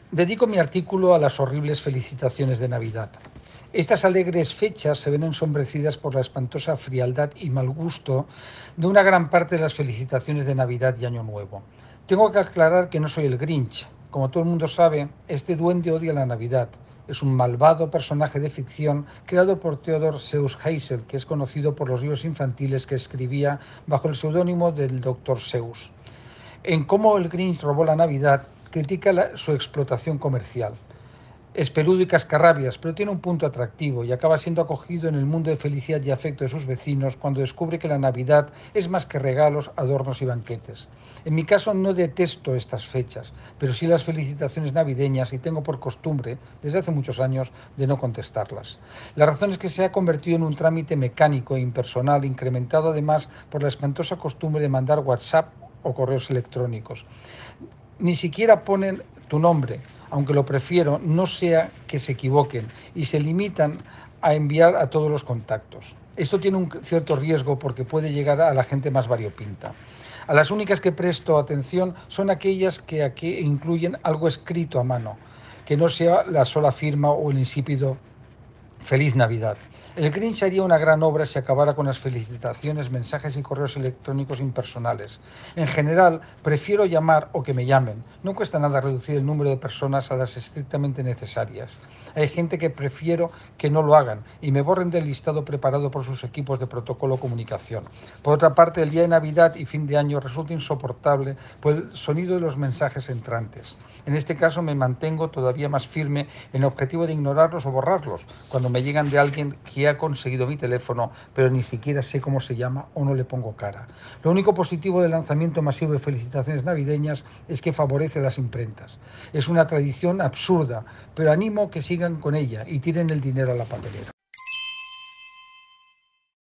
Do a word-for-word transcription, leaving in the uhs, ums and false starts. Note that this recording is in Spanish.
Dedico mi artículo a las horribles felicitaciones de Navidad. Estas alegres fechas se ven ensombrecidas por la espantosa frialdad y mal gusto de una gran parte de las felicitaciones de Navidad y Año Nuevo. Tengo que aclarar que no soy el Grinch. Como todo el mundo sabe, este duende odia la Navidad. Es un malvado personaje de ficción creado por Theodor Seuss Geisel, que es conocido por los libros infantiles que escribía bajo el seudónimo del doctor Seuss. En cómo el Grinch robó la Navidad, critica la, su explotación comercial. Es peludo y cascarrabias, pero tiene un punto atractivo y acaba siendo acogido en el mundo de felicidad y afecto de sus vecinos cuando descubre que la Navidad es más que regalos, adornos y banquetes. En mi caso no detesto estas fechas, pero sí las felicitaciones navideñas y tengo por costumbre, desde hace muchos años, de no contestarlas. La razón es que se ha convertido en un trámite mecánico e impersonal, incrementado además por la espantosa costumbre de mandar WhatsApp o correos electrónicos. Ni siquiera ponen tu nombre, aunque lo prefiero, no sea que se equivoquen y se limitan a enviar a todos los contactos. Esto tiene un cierto riesgo porque puede llegar a la gente más variopinta. A las únicas que presto atención son aquellas que aquí incluyen algo escrito a mano, que no sea la sola firma o el insípido Feliz Navidad. El Grinch haría una gran obra si acabara con las felicitaciones, mensajes y correos electrónicos impersonales. En general, prefiero llamar o que me llamen. No cuesta nada reducir el número de personas a las estrictamente necesarias. Hay gente que prefiero que no lo hagan y me borren del listado preparado por sus equipos de protocolo o comunicación. Por otra parte, el día de Navidad y fin de año resulta insoportable por el sonido de los mensajes entrantes. En este caso me mantengo todavía más firme en el objetivo de ignorarlos o borrarlos cuando me llegan de alguien que ha conseguido mi teléfono, pero ni siquiera sé cómo se llama o no le pongo cara. Lo único positivo del lanzamiento masivo de felicitaciones navideñas es que favorece las imprentas. Es una tradición absurda, pero animo que sigan con ella y tiren el dinero a la papelera.